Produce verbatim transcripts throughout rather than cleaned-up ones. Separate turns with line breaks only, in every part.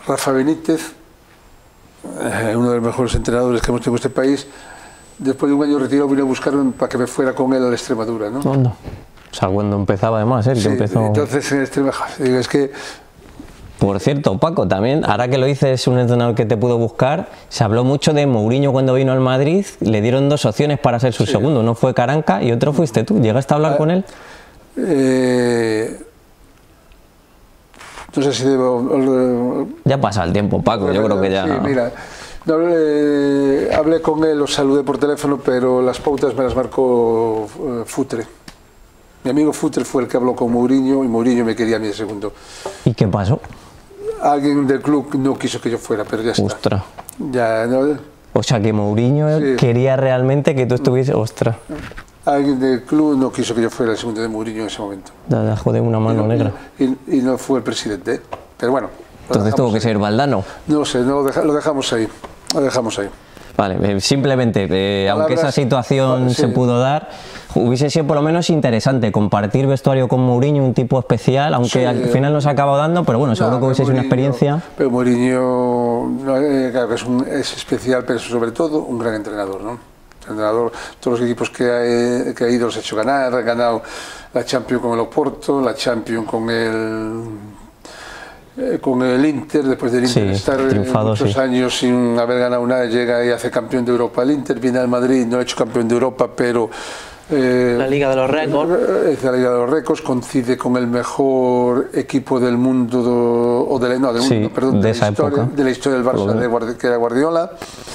Rafa Benítez, eh, uno de los mejores entrenadores que hemos tenido en este país, después de un año retirado vino a buscarme para que me fuera con él a la Extremadura, ¿no?
¿Dónde? O sea, cuando empezaba además, ¿eh?
Sí,
que empezó...
entonces en Extremadura, digo, es que...
Por cierto, Paco, también, ahora que lo dices, un entrenador que te pudo buscar, se habló mucho de Mourinho cuando vino al Madrid, le dieron dos opciones para ser su sí. segundo, uno fue Caranca y otro fuiste tú, ¿llegaste a hablar ah, con él?
Eh... No sé si debo...
Ya pasa el tiempo, Paco, yo creo que ya...
Sí, mira, no, eh, hablé con él, lo saludé por teléfono, pero las pautas me las marcó eh, Futre. Mi amigo Futre fue el que habló con Mourinho y Mourinho me quería a mí de segundo.
¿Y qué pasó?
Alguien del club no quiso que yo fuera, pero ya está.
Ostras.
Ya, ¿no?
O sea, que Mourinho sí. quería realmente que tú estuvieses... Ostras.
Alguien del club no quiso que yo fuera el segundo de Mourinho en ese momento.
Da, joder, una mano
y no,
negra.
Y, y no fue el presidente, pero bueno.
Entonces tuvo que ahí. ser Valdano.
No sé, no, lo, deja, lo dejamos ahí. Lo dejamos ahí.
Vale, simplemente, eh, aunque esa situación sí. se pudo dar, hubiese sido por lo menos interesante compartir vestuario con Mourinho, un tipo especial, aunque sí, al final no se acabó dando, pero bueno, seguro no, que hubiese sido una experiencia.
Pero Mourinho, eh, claro que es, un, es especial, pero sobre todo un gran entrenador, ¿no? Entrenador, todos los equipos que ha, que ha ido los ha hecho ganar, ha ganado la Champions con el Oporto, la Champions con el... Eh, con el Inter, después del Inter sí, estar muchos sí. años sin haber ganado nada, llega y hace campeón de Europa el Inter, viene al Madrid, no ha hecho campeón de Europa, pero
eh, la Liga de los Récords
es la Liga de los Récords, coincide con el mejor equipo del mundo do, o de, no, del
sí,
mundo, perdón, de,
de,
la
esa
historia, de la historia del Barça, de Guardi, que era Guardiola.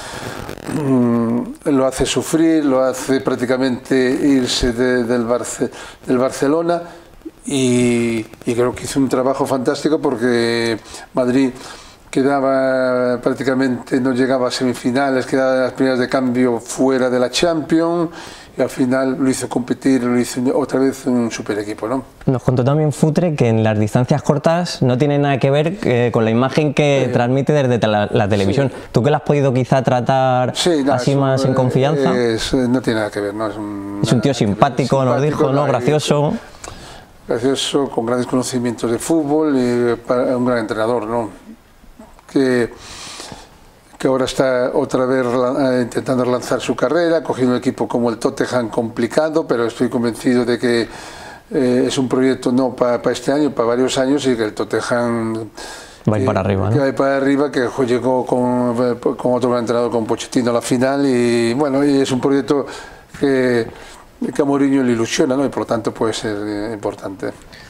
Mm, lo hace sufrir, lo hace prácticamente irse de, del, Barce, del Barcelona. Y, y creo que hizo un trabajo fantástico porque Madrid quedaba prácticamente, no llegaba a semifinales, quedaba en las primeras de cambio fuera de la Champions y al final lo hizo competir, lo hizo otra vez un super equipo, ¿no?
Nos contó también Futre que en las distancias cortas no tiene nada que ver eh, con la imagen que eh, transmite desde la, la televisión. Sí. ¿Tú que la has podido quizá tratar sí, no, así más en confianza?
Es, no tiene nada que ver, ¿no? Es un,
es un tío simpático, simpático, nos dijo, ¿no? Gracioso.
Gracioso, con grandes conocimientos de fútbol y para un gran entrenador, ¿no? Que, que ahora está otra vez intentando relanzar su carrera, cogiendo un equipo como el Tottenham complicado, pero estoy convencido de que eh, es un proyecto no para pa este año, para varios años y que el Tottenham
va a ir para arriba, ¿no?
Que va a ir para arriba, que llegó con, con otro gran entrenador, con Pochettino a la final y bueno, y es un proyecto que que a Mourinho le ilusiona, ¿no? Y por lo tanto puede ser importante.